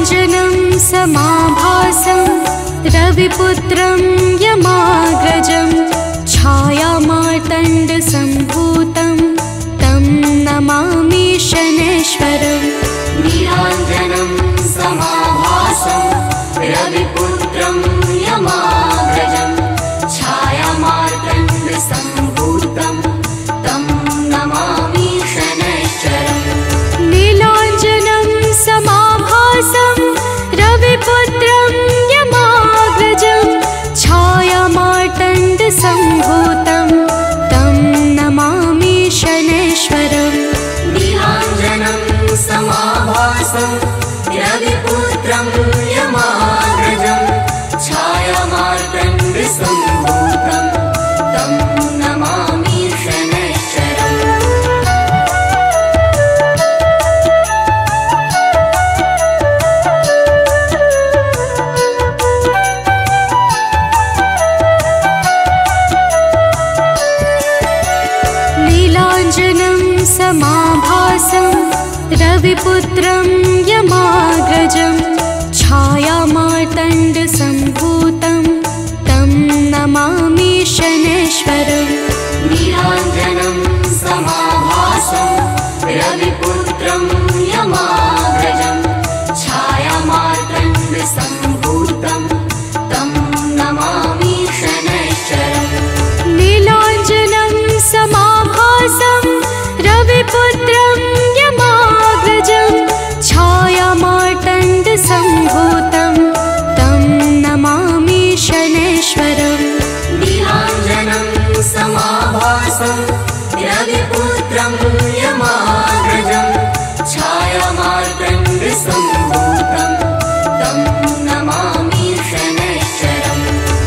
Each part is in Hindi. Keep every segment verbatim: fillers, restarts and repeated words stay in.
नीलाञ्जनं समाभासं रविपुत्रं यमाग्रजं छायामार्तण्डसम्भूतं तं नमामि शनैश्वरम्। नीलाञ्जनं समाभासं रविपुत्रं यमाग्रजं छायामार्तण्डसम्भूतं तं नमामि शनैश्वरम्। नीलाञ्जनं समाभासं रविपुत्रं यमाग्रजं छायामार्तण्डसम्भूतं तं नमामि शनैश्वरम्। नीलाञ्जनं समाभासं रविपुत्रं यमाग्रजं छायामार्तण्डसम्भूतं तं नमामि शनैश्वरम्। नीलाञ्जनं समाभासं रविपुत्रं यमाग्रजं छायामार्तण्डसम्भूतं तं नमामि शनैश्वरम्। नीलाञ्जनं समाभासं रविपुत्रं यमाग्रजं छायामार्तण्डसम्भूतं तं नमामि शनैश्वरम्। नीलाञ्जनं समाभासं रविपुत्रं यमाग्रजं छायामार्तण्डसम्भूतं तं नमामि शनैश्वरम्। नीलाञ्जनं समाभासं रविपुत्रं यमाग्रजं छायामार्तण्डसम्भूतं तं नमामि शनैश्वरम्।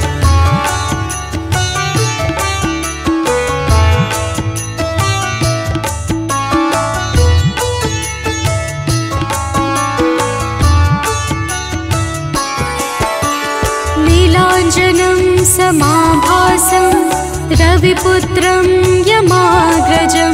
नीलाञ्जनं समाभासं रविपुत्रं यमाग्रजं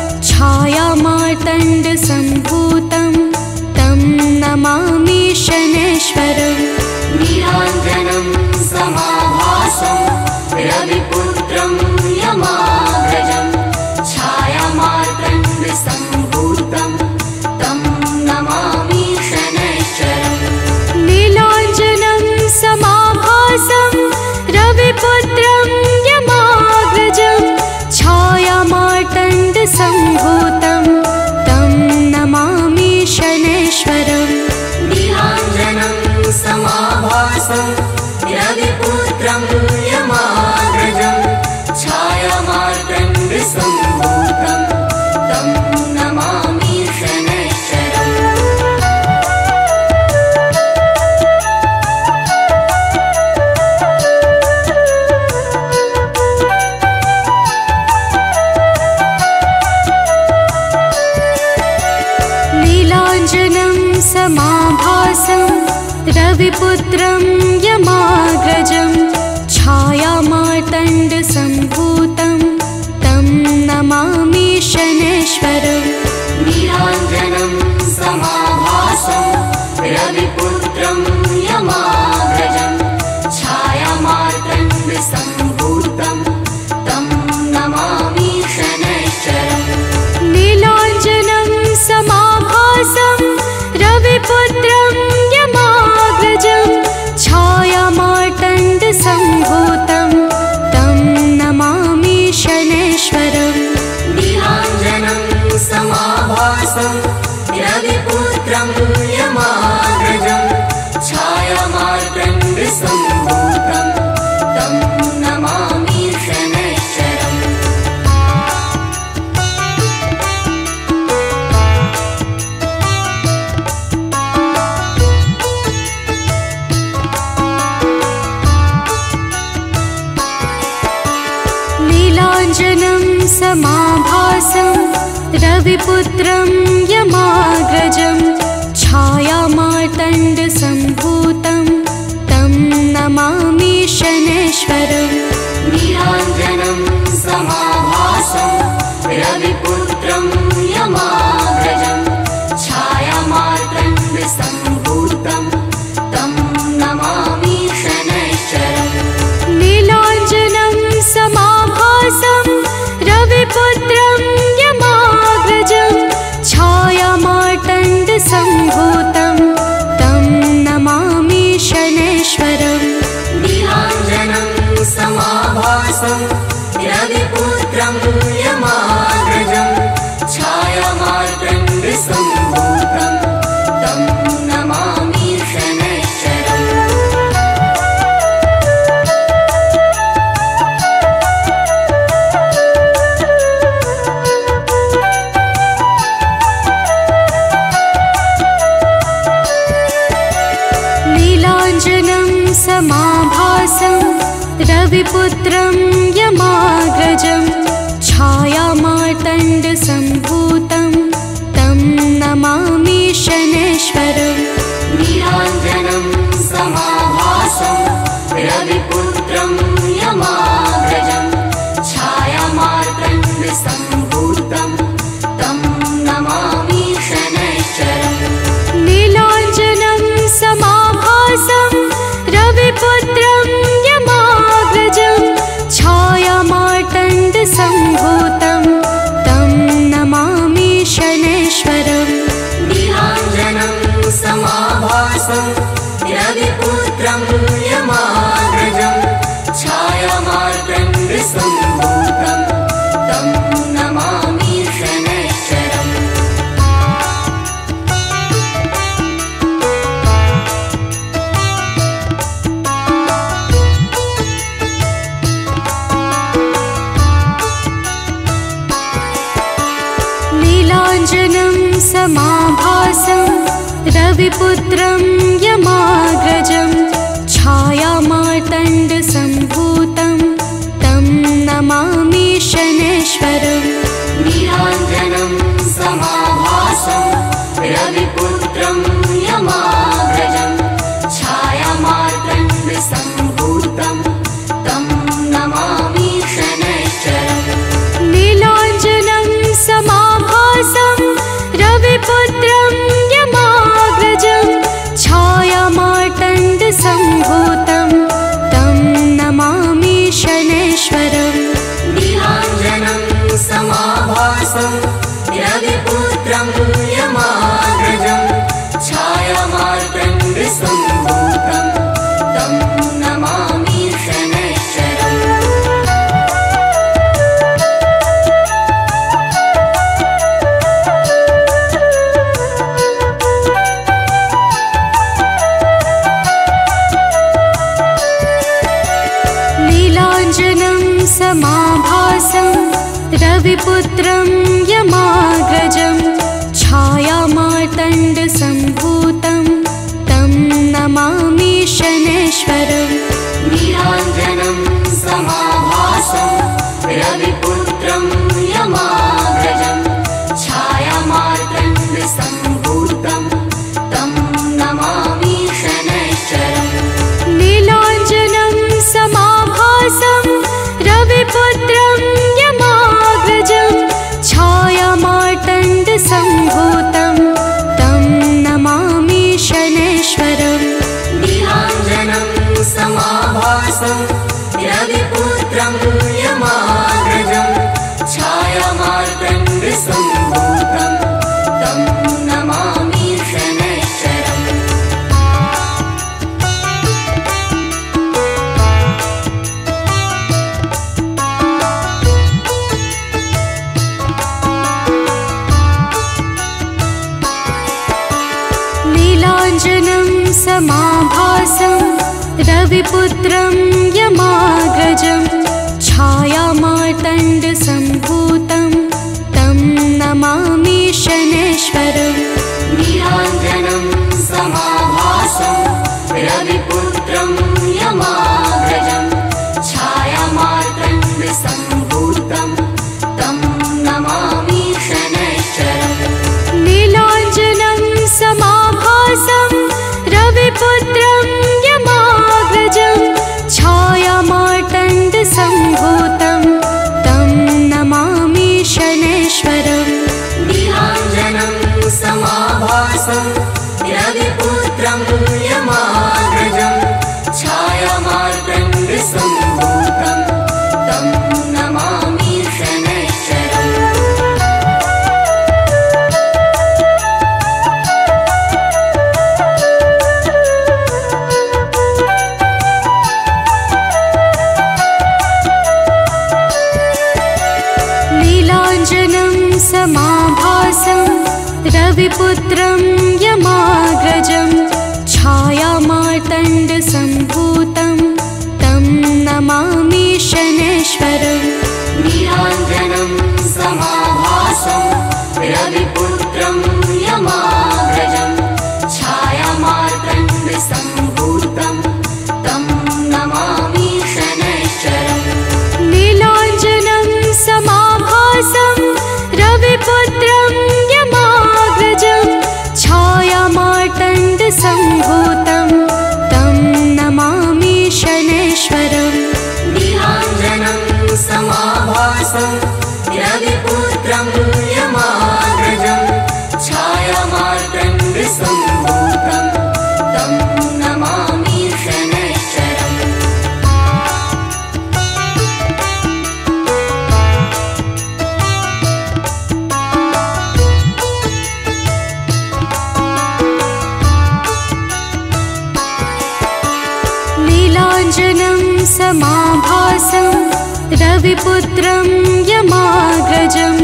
छायामार्तण्डसम्भूतं तं नमामि शनैश्वरम्। नीलाञ्जनं समाभासं रविपुत्रं यमाग्रजं छायामार्तण्डसम्भूतं तं नमामि शनैश्वरम्। नीलाञ्जनं समाभासं रविपुत्रं यमाग्रजं छायामार्तण्डसम्भूतं तं नमामि शनैश्वरम्। नीलाञ्जनं समाभासं रविपुत्रं यमाग्रजं छायामार्तण्डसम्भूतं तं नमामि शनैश्वरम्। नीलाञ्जनं समाभासं रविपुत्रं यमाग्रजं छायामार्तण्डसम्भूतं तं नमामि शनैश्वरम्। नीलाञ्जनं समाभासं रविपुत्रं यमाग्रजं छायामार्तण्डसम्भूतं तं नमामि शनैश्वरम्। नीलाञ्जनं समाभासं रविपुत्रं यमाग्रजं छायामार्तण्डसम्भूतं तं नमामि शनैश्वरम्। नीलाञ्जनं समाभासं रविपुत्रं यमाग्रजं छायामार्तण्डसम्भूतं तं नमामि शनैश्वरम्। नीलाञ्जनं समाभासं रविपुत्रं यमाग्रजं छायामार्तण्डसम्भूतं तं नमामि शनैश्वरम्। नीलाञ्जनं समाभासं रविपुत्रं यमाग्रजं छायामार्तण्डसम्भूतं समाभासं रविपुत्रं यमाग्रजं छायामार्तण्डसम्भूतं तं नमामि शनैश्वरम्। नीलाञ्जनं समाभासं रविपुत्रं यमाग्रजं छायामार्तण्डसम्भूतं तं नमामि शनैश्वरम्। नीलाञ्जनं समाभासं रविपुत्रं यमाग्रजं छायामार्तण्डसम्भूतं तं नमामि शनैश्वरम्। नीलाञ्जनं समाभासं रविपुत्रं यमाग्रजं छायामार्तण्डसम्भूतं तं नमामि शनैश्वरम्। नीलाञ्जनं समाभासं रविपुत्रं यमाग्रजं छायामार्तण्डसम्भूतं तं नमामि शनैश्वरम्। नीलाञ्जनं समाभासं रविपुत्रं यमाग्रजं छायामार्तण्डसम्भूतं तं नमामि शनैश्वरम्। नीलाञ्जनं समाभासं रविपुत्रं यमाग्रजं छायामार्तण्डसम्भूतं तं नमामि शनैश्वरम्। नीलाञ्जनं समाभासं रविपुत्रं यमाग्रजं छायामार्तण्डसम्भूतं तं नमामि शनैश्वरम्। नीलाञ्जनं समाभासं रविपुत्रं यमाग्रजं छायामार्तण्डसम्भूतं तं नमामि शनैश्वरम्। नीलाञ्जनं समाभासं रविपुत्रं यमाग्रजं छायामार्तण्डसम्भूतं तं नमामि शनैश्वरम्। नीलाञ्जनं समाभासं रविपुत्रं यमाग्रजं छायामार्तण्डसम्भूतं तं नमामि शनैश्वरम्। नीलाञ्जनं समाभासं रविपुत्रं यमाग्रजं छायामार्तण्डसम्भूतं तं नमामि शनैश्वरम्। नीलाञ्जनं समाभासं रविपुत्रं यमाग्रजं छायामार्तण्डसम्भूतं तं नमामि शनैश्वरम्। नीलाञ्जनं समाभासं रविपुत्रं यमाग्रजं छायामार्तण्डसम्भूतं तं नमामि शनैश्वरम्। नीलाञ्जनं समाभासं रविपुत्रं यमाग्रजं छायामार्तण्डसम्भूतं तं नमामि शनैश्वरम्। नीलाञ्जनं समाभासं रविपुत्रं यमाग्रजं छायामार्तण्डसम्भूतं तं नमामि शनैश्वरम्। नीलाञ्जनं समाभासं रविपुत्रं यमाग्रजं छायामार्तण्डसम्भूतं तं नमामि शनैश्वरम्। नीलाञ्जनं समाभासं रविपुत्रं यमाग्रजं छायामार्तण्डसम्भूतं तं मार्तण्डसम्भूतं तं नमामि शनैश्चरम्। नीलाञ्जनं समाभासं रविपुत्रं यमाग्रजं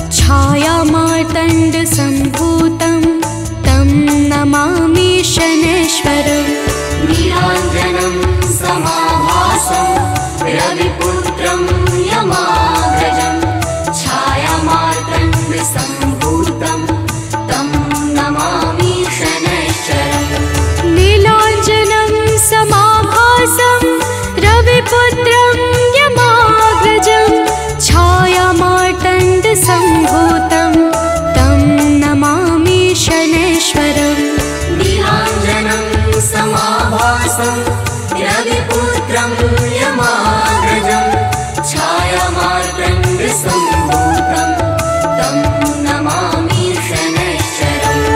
छायामार्तण्डसम्भूतं तं नमामि शनैश्वरम्। नीलाञ्जनं समाभासं रविपुत्रं यमाग्रजं छायामार्तण्डसम्भूतं तं नमामि शनैश्चरम्। नीलाञ्जनं समाभासं रविपुत्रं यमाग्रजं छायामार्तण्डसम्भूतं तं नमामि शनैश्वरम्। नीलाञ्जनं समाभासं रविपुत्रं यमाग्रजं छायामार्तण्डसम्भूतं तं नमामि शनैश्चरम्।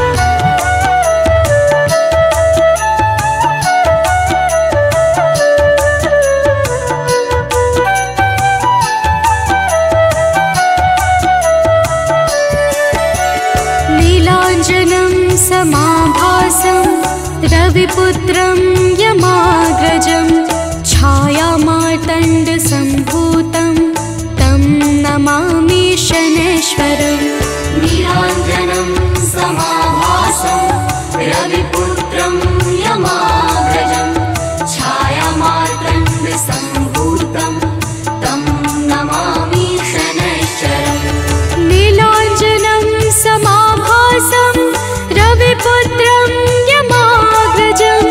नीलाञ्जनं समाभासं रविपुत्रं यमाग्रजं छायामार्तण्डसम्भूतं तं नमामि शनैश्वरम्। नीलाञ्जनं समाभासं रविपुत्रं यमाग्रजं छायामार्तण्डसम्भूतं तं नमामि शनैश्चरम्। नीलाञ्जनं समाभासं रविपुत्रं यमाग्रजं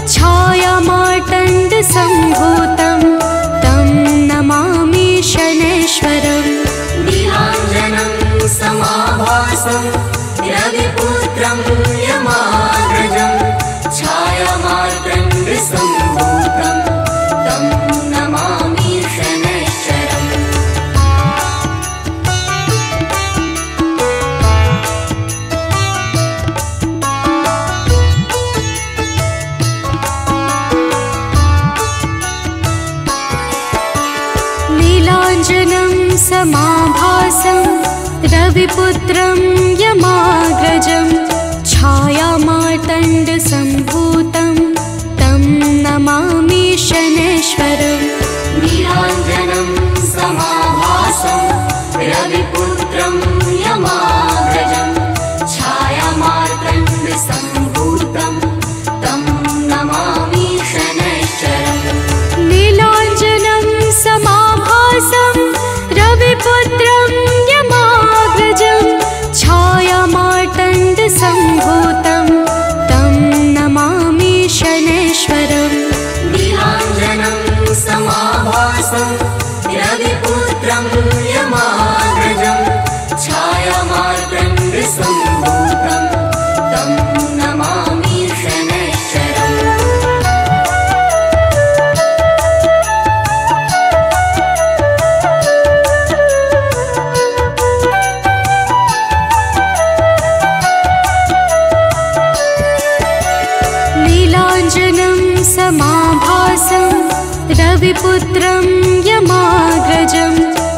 छायामार्तण्डसम्भूतं तं नमामि शनैश्वरम्। नीलाञ्जनं समाभासं रविपुत्रं यमाग्रजं छायामार्तण्डसम्भूतं तं नमामि शनैश्चरम्। नीलाञ्जनं समाभासं रविपुत्रं यमाग्रजं छायामार्तण्डसम्भूतं तं नमामि शनैश्वरम्। नीलाञ्जनं समाभासं रविपुत्रं यमाग्रजं छायामार्तण्डसम्भूतं तं नमामि शनैश्चरम्। नीलाञ्जनं समाभासं रविपुत्रं यमाग्रजं छायामार्तण्डसम्भूतं तं नमामि शनैश्वरम्। नीलाञ्जनं समाभासं रविपुत्रं यमाग्रजं छायामार्तण्डसम्भूतं तं नमामि शनैश्चरम्। नीलाञ्जनं समाभासं रविपुत्रं यमाग्रजं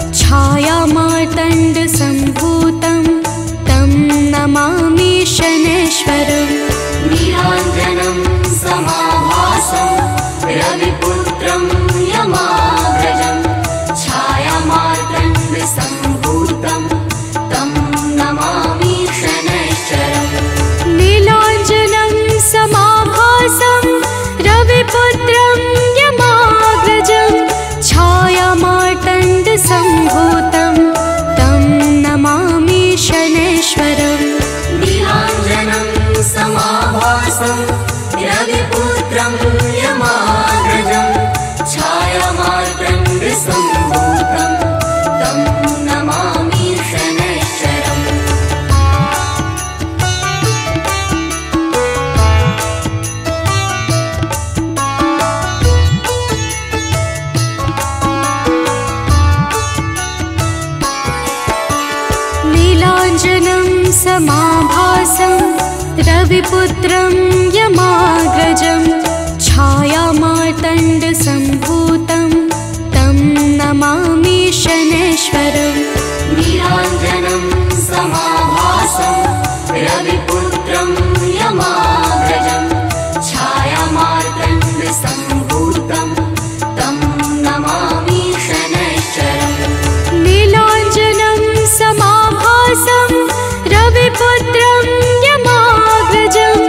छायामार्तण्डसम्भूतं तं नमामि शनैश्वरम्। नीलाञ्जनं समाभासं रविपुत्रं यमाग्रजं छायामार्तण्डसम्भूतं तं नमामि शनैश्चरम्। नीलाञ्जनं समाभासं रविपुत्रं यमाग्रजं छायामार्तण्डसम्भूतं तं नमामि शनैश्वरम्। नीलाञ्जनं समाभासं रविपुत्रं यमाग्रजं छायामार्तण्डसम्भूतं तं नमामि शनैश्चरम्। रविपुत्रं यमाग्रजं छायामार्तण्डसम्भूतं तं नमामि शनैश्वरम्। नीलाञ्जनं समाभासं रविपुत्रं यमाग्रजं छायामार्तण्डसम्भूतं तं नमामि शनैश्वरम्। नीलाञ्जनं समाभासं रविपुत्रं यमाग्रजं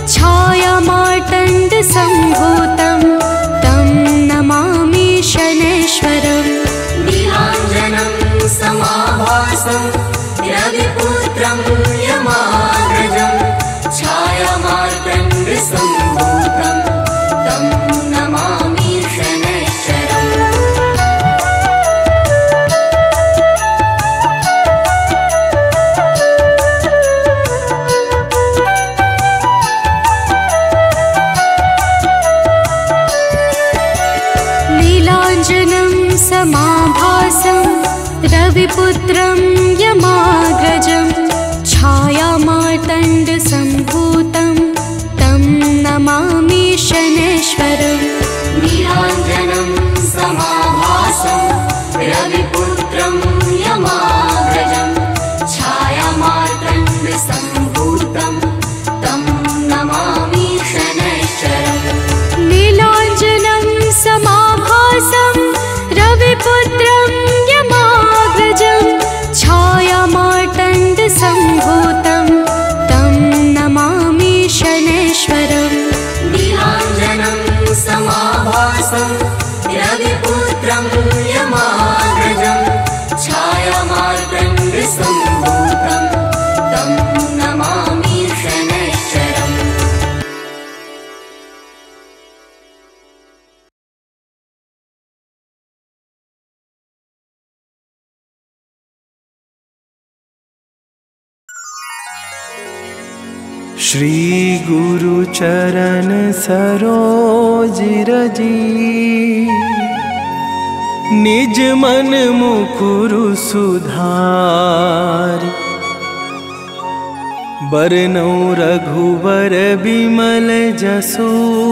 छायामार्तण्डसम्भूतं तं नमामि शनैश्वरम्। नीलाञ्जनं समाभासं रविपुत्रं यमाग्रजं छायामार्तण्डसम्भूतं तं नमामि शनैश्वरम्। नीलाञ्जनं समाभासं रविपुत्रं यमाग्रजं छायामार्तण्डसम्भूतं तं नमामि शनैश्वरम्। नीलाञ्जनं समाभासं रविपुत्रं यमाग्रजं छायामार्तण्डसम्भूतं तं नमामि शनैश्वरम्। नीलाञ्जनं समाभासं रविपुत्रं यमाग्रजं छायामार्तण्डसम्भूतं तं नमामि शनैश्वरम्। नीलाञ्जनं समाभासं रविपुत्रं यमाग्रजं छायामार्तण्डसम्भूतं तं नमामि शनैश्वरम्। श्री गुरु चरण सरोज रजी, निज मन मुकुरु सुधार। बरनौ रघुवर बिमल जसु,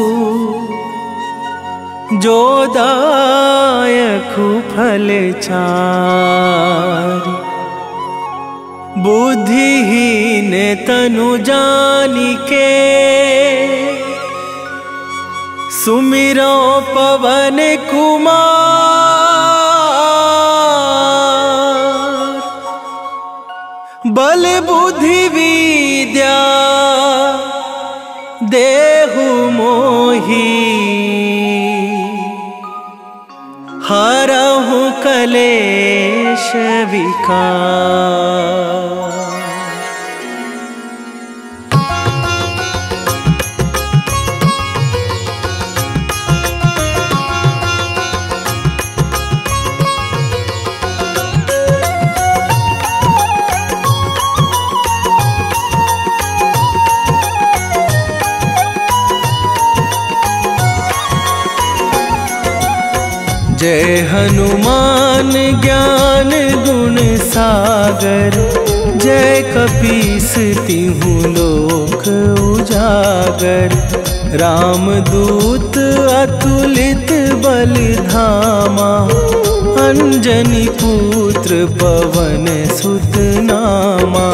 जो दायकु फल चार। बुद्धिहीन तनु जानिके, सुमिरो पवन कुमार। बल बुद्धि विद्या देहु मोहि, हरहु कलेश विकार। जय हनुमान ज्ञान गुण सागर, जय कपीस तिहु लोक उजागर। रामदूत अतुलित बल धामा, अंजनी पुत्र पवन सुत नामा।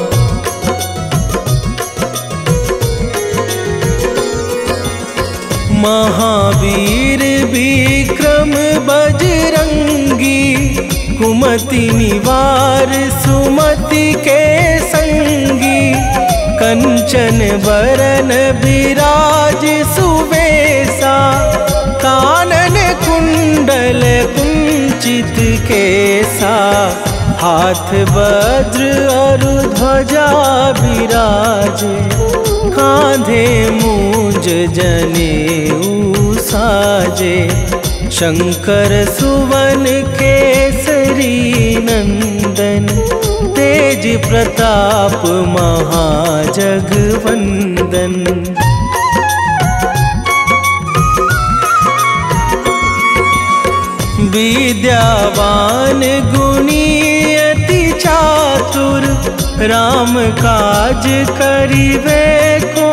महावीर विक्रम बजरंगी, कुमति निवार सुमति के संगी। कंचन बरन विराज सुवेशा, कानन कुंडल कुंचित केसा। हाथ वज्र और ध्वजा विराजे, कांधे मूंज जनेऊ साजे। शंकर सुवन केसरी नंदन, तेज प्रताप महाजगवंदन। विद्यावान गुणी अति चातुर, राम काज करिवे को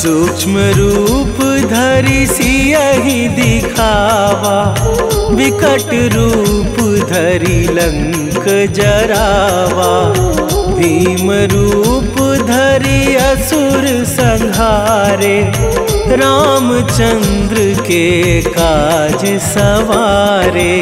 सूक्ष्म रूप धरि सियहि दिखावा, विकट रूप धरि लंक जरावा। भीम रूप धरि असुर संहारे, रामचंद्र के काज सवारे।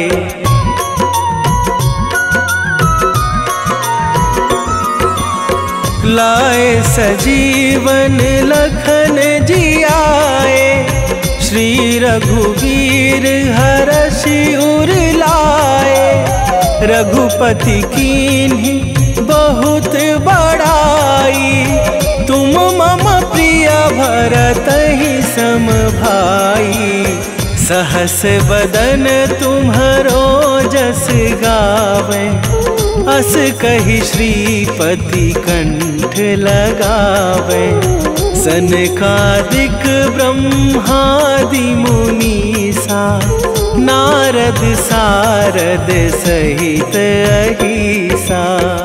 लाए सजीवन लखन जियाए, श्री रघुवीर हरषि उर लाए। रघुपति कीन्ही बहुत बड़ाई, तुम मम प्रिय भरतहि सम भाई। सहस बदन तुम्हरो जस गावे, अस कहि श्रीपति कंठ लगावे। सनकादिक ब्रह्मादि मुनीसा, नारद सारद सहित अहिसा।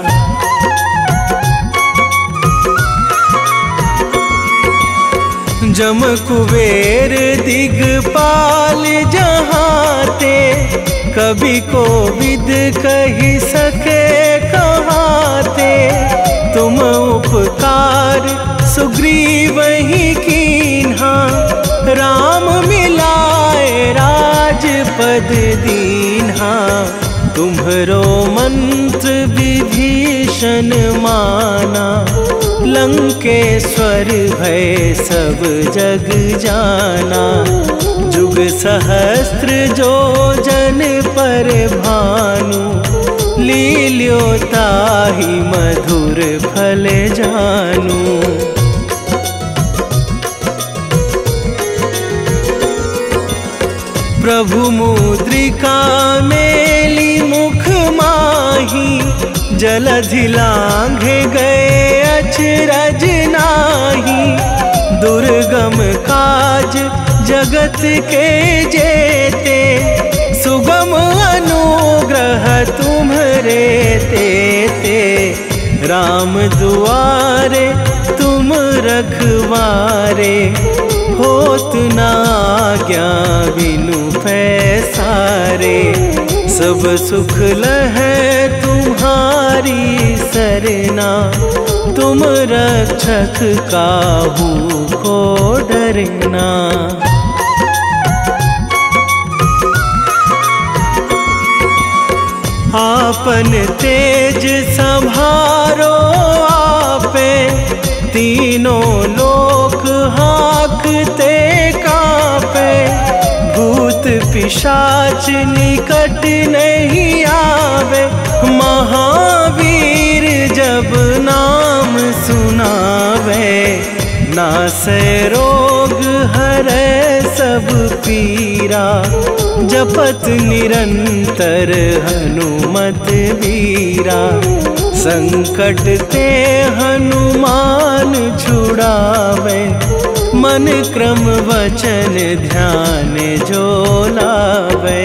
जम कुबेर दिगपाल जहाते, कभी को विद कही सके कहाते। तुम उपकार सुग्रीव ही कीन्हा, राम मिलाए राजपद दीन्हा। तुम्हरो मंत्र विभीषण माना, लंकेश्वर भय सब जग जाना। जुग सहस्त्र जो जन पर भानु, लील्यो ताहि मधुर फल जानू। प्रभु मुद्रिका मेली मुख माही, जलधि लांघे गए अचरज नाही। दुर्गम काज जगत के जेते, सुगम अनुग्रह तुम्हरे तेते। राम दुआरे तुम रखवारे, होत न आज्ञा बिनु पैसारे। सब सुख लहै तुम्हारी सरना, तुम रक्षक काहू को डरना। आपन तेज संभारो आपे, तीनों लोक हाकते कापे। भूत पिशाच निकट नहीं आवे, महावीर जब नाम सुनावे। नासै रोग हरै सब पीरा, जपत निरंतर हनुमत बीरा। संकट ते हनुमान छुड़ावे, मन क्रम वचन ध्यान जो लावे।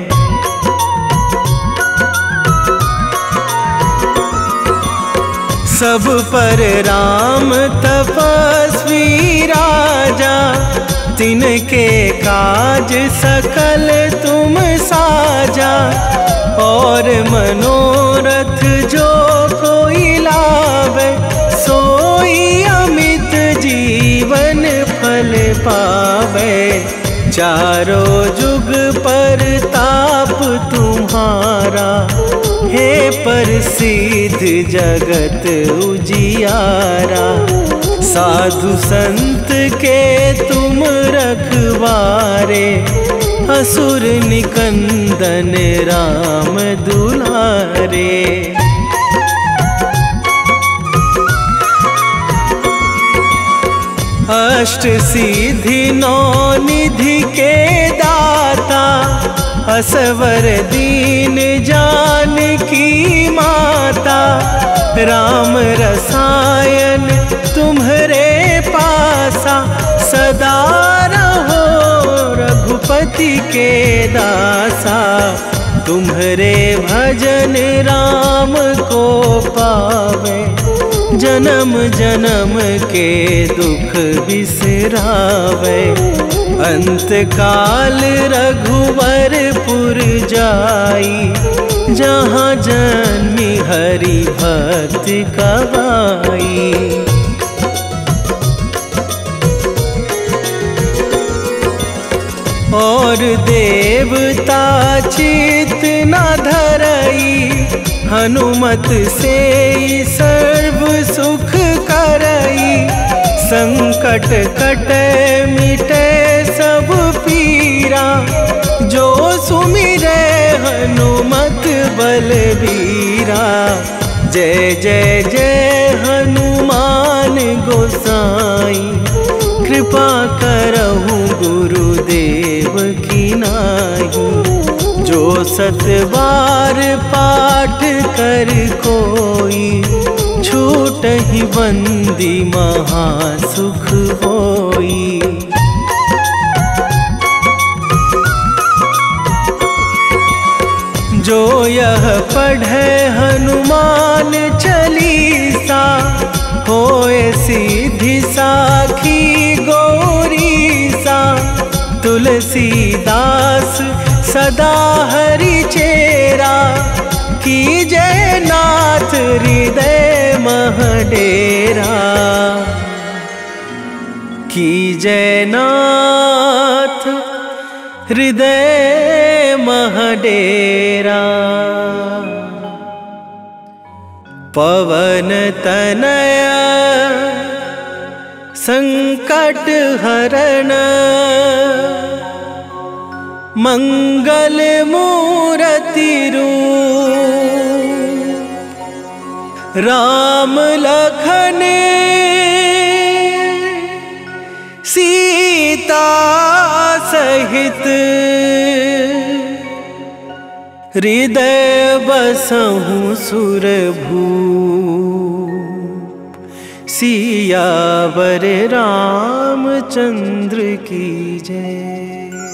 सब पर राम तपस्वी राजा, तिनके काज सकल तुम साजा। और मनोरथ जो कोई लावे, सोई अमित जीवन फल पावे। चारों जुग पर ताप तुम्हारा, हे प्रसिद्ध जगत उजियारा। साधु संत के तुम रखवारे, असुर निकंदन राम दुलारे। अष्ट सिद्धि नौ निधि के दाता, असवर दीन जानकी माता। राम रसायन तुम्हरे पासा, सदा रहो रघुपति के दासा। तुम्हरे भजन राम को पावे, जन्म जन्म के दुख बिसरावे। अंत काल रघुवरपुर जाई, जहाँ जन्मी हरि भक्ति कहाई। और देवता चित न धरई, हनुमत से सर्व सुख करई। संकट कटे मिटे सब पीरा, जो सुमिरे हनुमत बलबीरा। जय जय जय हनुमान गोसाई, कृपा करहु गुरुदेव की नाई। जो सत बार पाठ कर कोई, छूटहि बंदी महासुख होई। जो यह पढ़े हनुमान चालीसा, होए सिद्धि साखी गौरीसा। तुलसीदास सदा हरि चेरा, की जय नाथ हृदय मह डेरा। की जय नाथ हृदय मह डेरा। पवन तनया संकट हरण, मंगल मूरति रूप। राम लखन सीता सहित, हृदय बसहु सुरभूप। सियावर रामचंद्र की जय।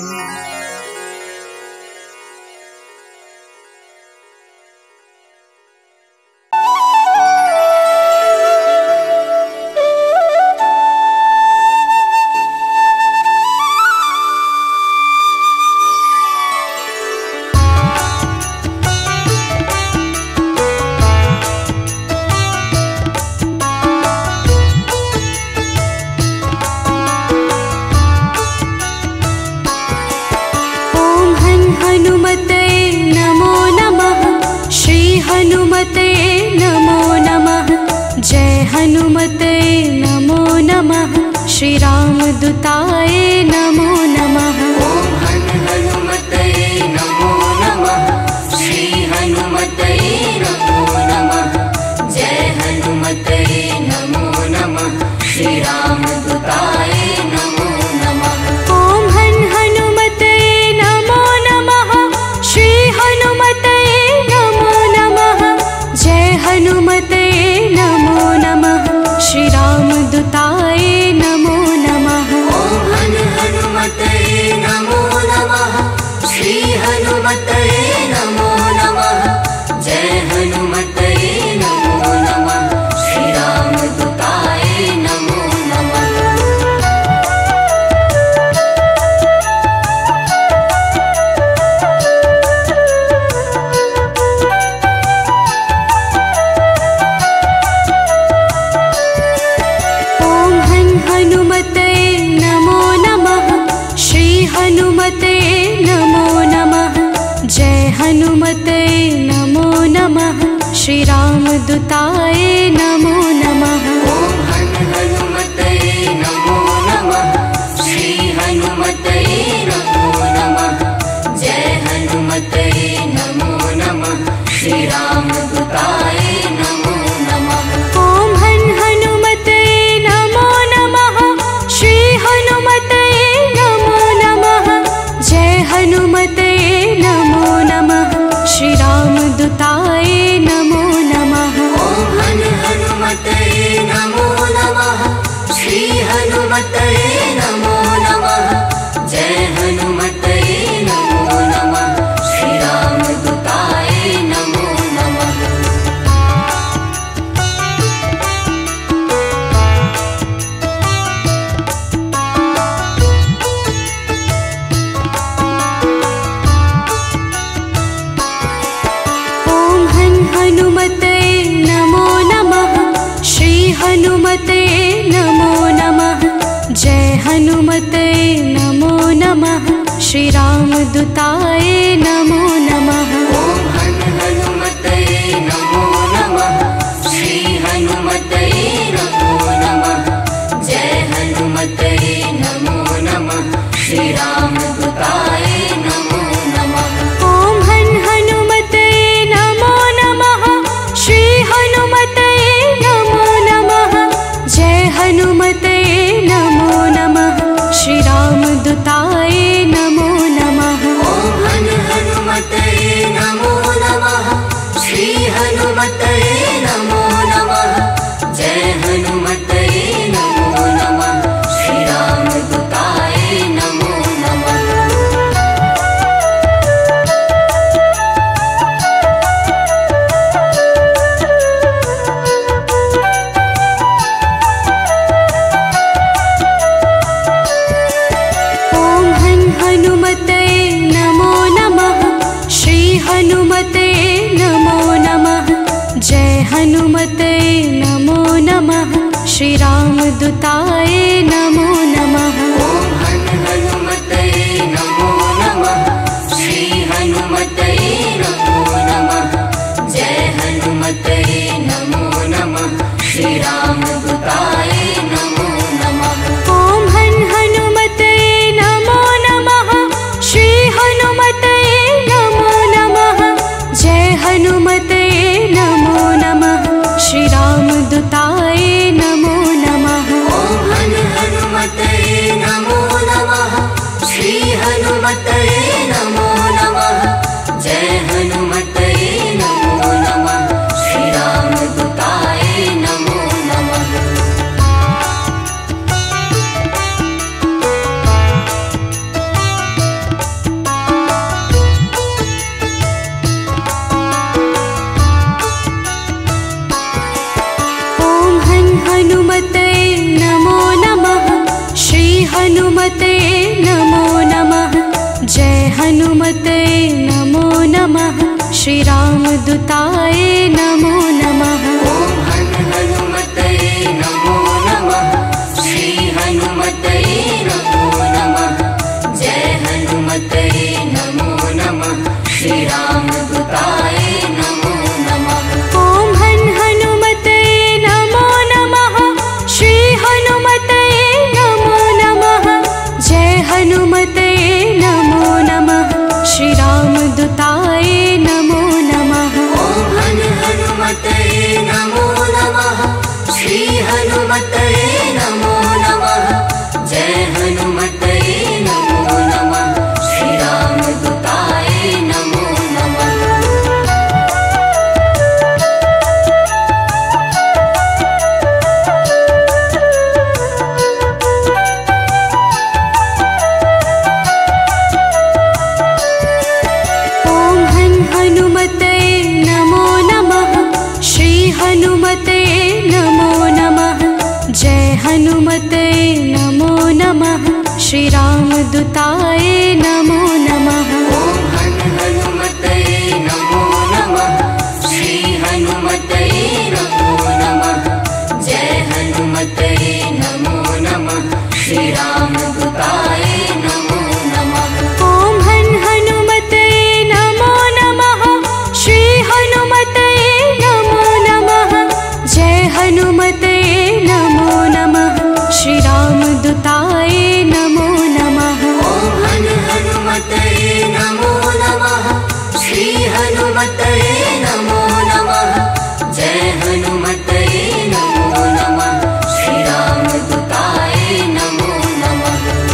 हनुमते नमो नमः, श्री रामदूताय नमो नमः। ओम हन हनुमते नमो नमः, श्री हनुमते नमो नमः। जय हनुमते नमो नमः, श्री रामदूताय नमो नमः। ओम हन हनुमते नमो नमः, श्री हनुमते नमो नमः। जय हनुमते नमो नमः, श्री रामदूताय नमो नमः। ओम हन हनुमते नमो नमः, श्री हनुमते नमो नमः। जय हनुमते नमो नमः, श्री रामदूताय नमो नमः। हनुमते नमो नमः, श्री हनुमते नमो नमः। जय हनुमते नमो नमः, श्री रामदूताय नमो नमः। ओम हन हनुमते नमो नमः, श्री हनुमते नमो नमः। जय हनुमते नमो नमः, श्री रामदूताय नमो नमः। ओम हन हनुमते नमो नमः, श्री हनुमते नमो नमः। जय हनुमते नमो नमः, श्री रामदूताय नमो नमः। ओम हन हनुमते नमो नमः, श्री हनुमते नमो नमः। जय हनुमते नमो नमः, श्री रामदूताय हनुमते नमो नमः। श्री रामदूताय नमो नमः। ॐ हन हनुमते नमो नमः। श्री हनुमते नमो नमः। जय हनुमते नमो नमः। श्री रामदूताय नमो नमः। ॐ हन हनुमते नमो नमः। श्री हनुमते नमो नमः। जय हनुमते नमो नमः। श्री रामदूताय नमो नमः। ॐ हन हनुमते नमो नमः। श्री हनुमते नमो नमः। जय हनुमते नमो नमः। श्री रामदूताय नमो नमः। ॐ हन हनुमते नमो नमः। श्री हनुमते नमो नमः। जय हनुमते नमो नमः। श्री रामदूताय नमो नमः। ॐ हन हनुमते नमो नमः। श्री हनुमते नमो नमः। जय हनुमते नमो नमः। श्री रामदूताय नमो नमः। ॐ हन हनुमते नमो नमः। श्री हनुमते नमो नमः। जय हनुमते नमो नमः। श्री रामदूताय नमो नमः। ॐ हन हनुमते नमो नमः। श्री हनुमते नमो नमः। जय हनुमते नमो नमः। श्री रामदूताय नमो नमः। ॐ हन हनुमते नमो नमः। श्री हनुमते नमो नमः। जय हनुमते नमो नमः। श्री रामदूताय नमो नमः। ॐ हन हनुमते नमो नमः। श्री हनुमते नमो नमः। जय हनुमते नमो नमः। श्री रामदूताय नमो नमः। ॐ हन हनुमते नमो नमः। श्री हनुमते नमो नमः। जय हनुमते नमो नमः। श्री रामदूताय नमो नमः। ॐ हन हनुमते नमो नमः। श्री हनुमते नमो नमः। जय हनुमते नमो नमः। श्री रामदूताय नमो नमः। ॐ हन हनुमते नमो नमः। श्री हनुमते नमो नमः। जय हनुमते नमो नमः। श्री रामदूताय नमो नमः। ॐ हन हनुमते नमो नमः। श्री हनुमते नमो नमः। जय हनुमते नमो नमः। श्री रामदूताय नमो नमः। ॐ हन हनुमते नमो नमः। श्री हनुमते नमो नमः। जय हनुमते नमो नमः। श्री रामदूताय नमो नमः। ॐ हन हनुमते नमो नमः। श्री हनुमते नमो नमः। जय हनुमते नमो नमः। श्री रामदूताय नमो नमः।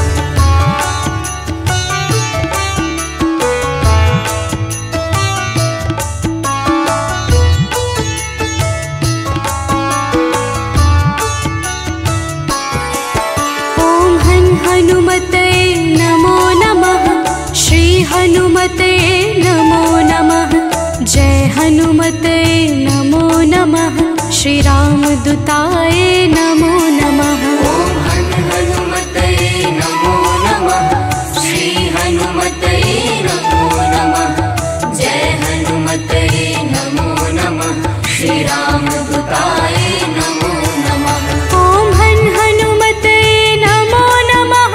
ॐ हन हनुमते नमो नमः। श्री हनुमते नमो नमः। जय हनुमते नमो नमः। श्री रामदूताय नमो नमः। ॐ हन हनुमते नमो नमः। श्री हनुमते नमो नमः। जय हनुमते नमो नमः। श्री रामदूताय नमो नमः। ॐ हन हनुमते नमो नमः।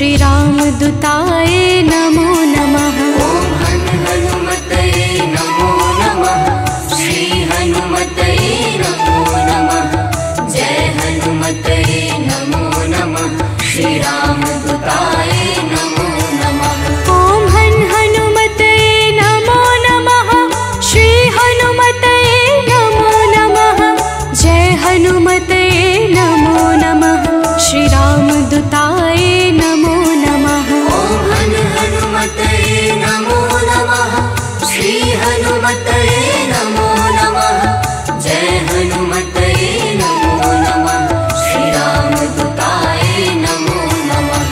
श्री रामदूताय नमो नमः। ॐ हन् हनुमतये नमो नमः। श्री हनुमतये नमो नमः। जय हनुमतये नमो नमः। श्री रामदूताय नमो नमः। ॐ हन् हनुमतये नमो नमः। श्री हनुमतये नमो नमः। जय हनुमतये नमो नमः। श्री रामदूताय नमो नमः। ॐ हन् हनुमतये नमो नमः। श्री हनुमतये नमो नमः। जय हनुमतये नमो नमः। श्री रामदूताय नमो नमः।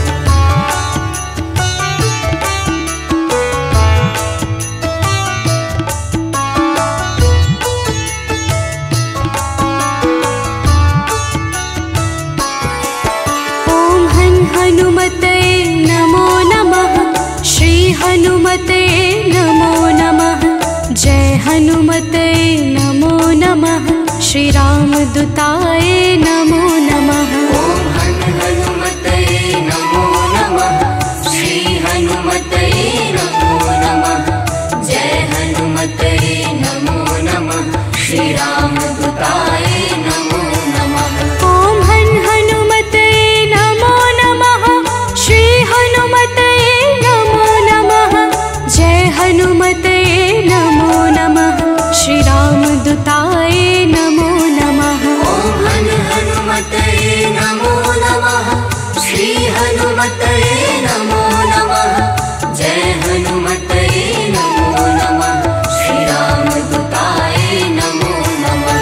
ॐ हन् हनुमतये नमो नमः। श्री हनुमतये नमो नमः। जय हनुमतये नमो नमः। श्री रामदूताय नमो नमः। ॐ हन् हनुमतये नमो नमः। श्री हनुमतये नमो नमः। जय हनुमतये नमो नमः। श्री रामदूताय नमो नमः। ॐ हन् हनुमतये नमो नमः। श्री हनुमतये नमो नमः। जय हनुमतये नमो नमः। श्री रामदूताय नमो नमः। ॐ हन् हनुमतये नमो नमः। श्री हनुमतये नमो नमः। जय हनुमतये नमो नमः। श्री रामदूताय नमो नमः।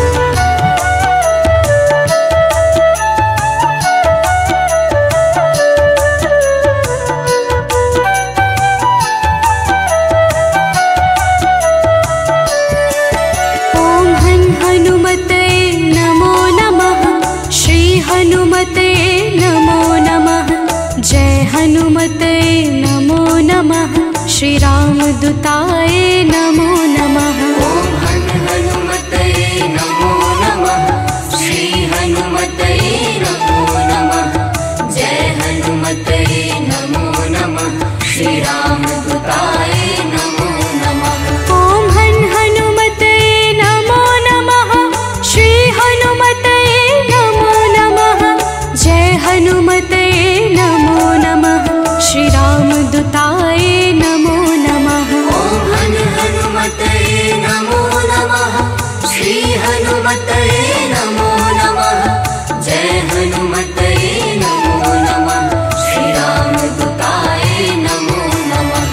ॐ हन् हनुमतये नमो नमः। श्री हनुमतये नमो नमः। जय हनुमतये नमो नमः। श्री रामदूताय नमो नमः। ॐ हन् हनुमतये नमो नमः। श्री हनुमतये नमो नमः। जय हनुमतये नमो नमः। श्री रामदूताय नमो नमः। ॐ हन् हनुमतये नमो नमः। श्री हनुमतये नमो नमः। जय हनुमतये नमो नमः। श्री रामदूताय नमो नमः। ॐ हन् हनुमतये नमो नमः। श्री हनुमतये नमो नमः। जय हनुमतये नमो नमः। श्री रामदूताय नमो नमः।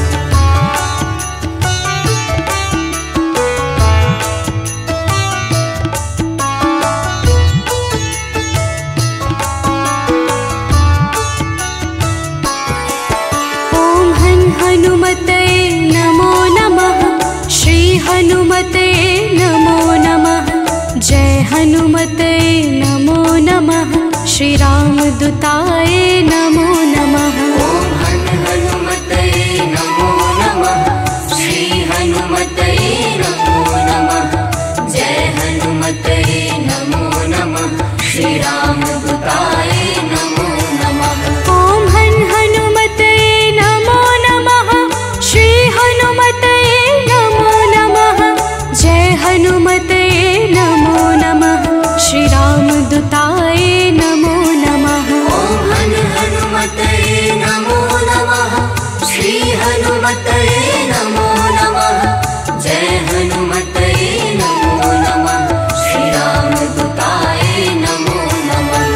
ॐ हन् हनुमतये नमो नमः। श्री हनुमतये नमो नमः। जय हनुमतये नमो नमः। श्री रामदूताय नमो नमः। ॐ हन् हनुमतये नमो नमः। श्री हनुमतये नमो नमः। जय हनुमतये नमो नमः। श्री रामदूताय नमो नमः। ॐ हन् हनुमतये नमो नमः। श्री हनुमतये नमो नमः। जय हनुमतये नमो नमः। श्री रामदूताय नमो नमः। ॐ हन् हनुमतये नमो नमः। श्री हनुमतये नमो नमः। जय हनुमतये नमो नमः। श्री रामदूताय नमो नमः।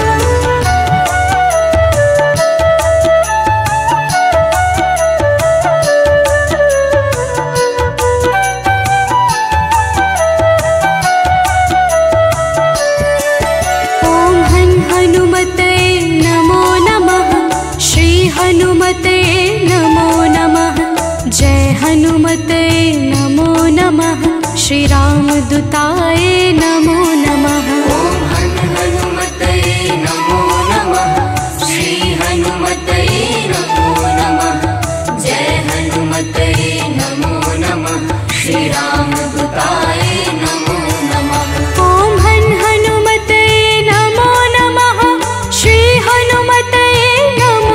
ॐ हन् हनुमतये नमो नमः। श्री हनुमतये नमो नमः। जय हनुमतये नमो नमः। श्री रामदूताय नमो नमः। ॐ हन् हनुमतये नमो नमः। श्री हनुमतये नमो नमः। जय हनुमतये नमो नमः। श्री रामदूताय नमो नमः। ॐ हन् हनुमतये नमो नमः। श्री हनुमतये नमो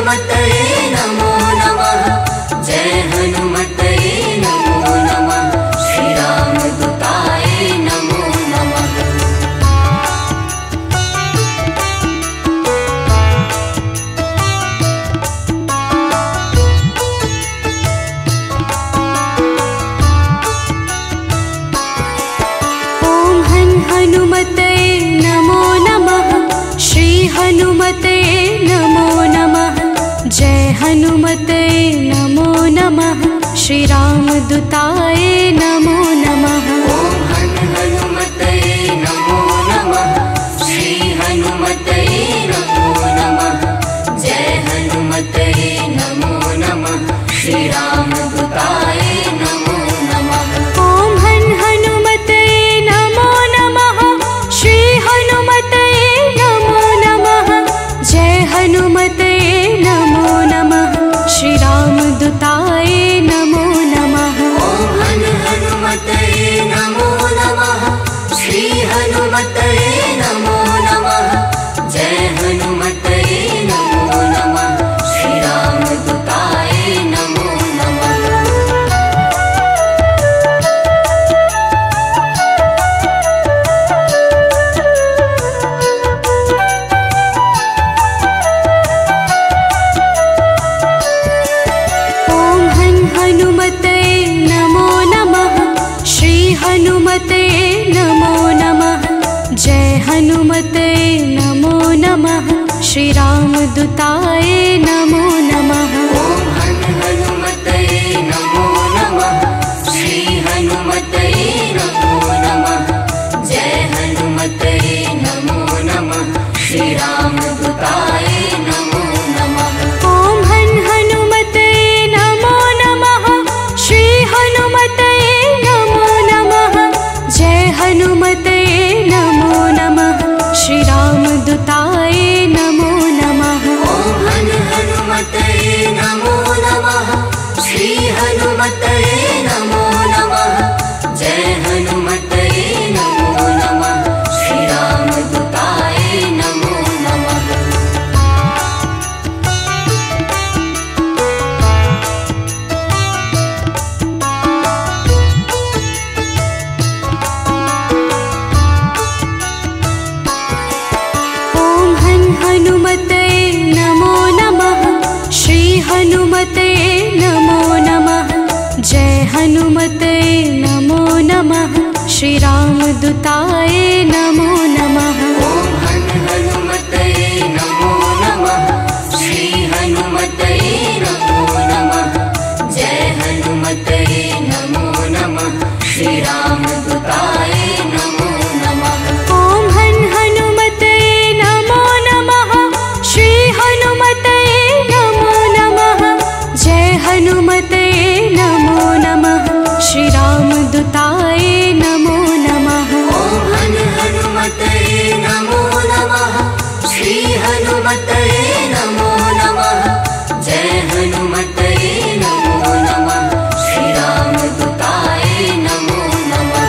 हनुमतये नमो नमः। जय हनुमतये नमो नमः। श्री रामदूताय नमो नमः। ॐ हन् हनुमतये नमो नमः। श्री हनुमतये नमो नमः। जय हनुमतये नमो नमः। श्री रामदूताय नमो नमः। ॐ हन् हनुमतये नमो नमः। श्री हनुमतये नमो नमः। जय हनुमतये नमो नमः। श्री रामदूताय नमो नमः। ॐ हन् हनुमतये नमो नमः। श्री हनुमतये नमो नमः। जय हनुमतये नमो नमः। श्री रामदूताय नमो नमः। ॐ हन् हनुमतये नमो नमः। श्री हनुमतये नमो नमः। जय हनुमतये नमो नमः। श्री रामदूताय नमो नमः। ॐ हन् हनुमतये नमो नमः। श्री हनुमतये नमो नमः। जय हनुमतये नमो नमः। श्री रामदूताय नमो नमः। ॐ हन् हनुमतये नमो नमः। श्री हनुमतये नमो नमः। जय हनुमतये नमो नमः। श्री रामदूताय नमो नमः। ॐ हन् हनुमतये नमो नमः। श्री हनुमतये नमो नमः। जय हनुमतये नमो नमः। श्री रामदूताय नमो नमः। ॐ हन् हनुमतये नमो नमः। श्री हनुमतये नमो नमः। जय हनुमतये नमो नमः। श्री रामदूताय नमो नमः। ॐ हन् हनुमतये नमो नमः। श्री हनुमतये नमो नमः। जय हनुमतये नमो नमः। श्री रामदूताय नमो नमः। ॐ हन् हनुमतये नमो नमः। श्री हनुमतये नमो नमः। जय हनुमतये नमो नमः। श्री रामदूताय नमो नमः। ॐ हन् हनुमतये नमो नमः। श्री हनुमतये नमो नमः। जय हनुमतये नमो नमः। श्री रामदूताय नमो नमः। ॐ हन् हनुमतये नमो नमः। श्री हनुमतये नमो नमः। जय हनुमतये नमो नमः। श्री रामदूताय नमो नमः।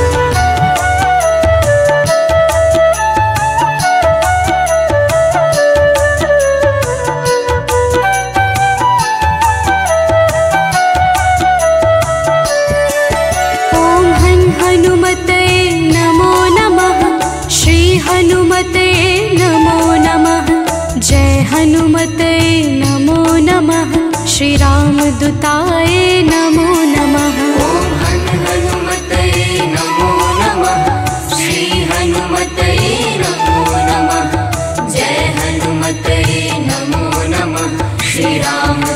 ॐ हन् हनुमतये नमो नमः। श्री हनुमतये नमो नमः। जय हनुमतये नमो नमः। श्री रामदूताय नमो नमः। ॐ हन् हनुमतये नमो नमः। श्री हनुमतये नमो नमः। जय हनुमतये नमो नमः। श्री राम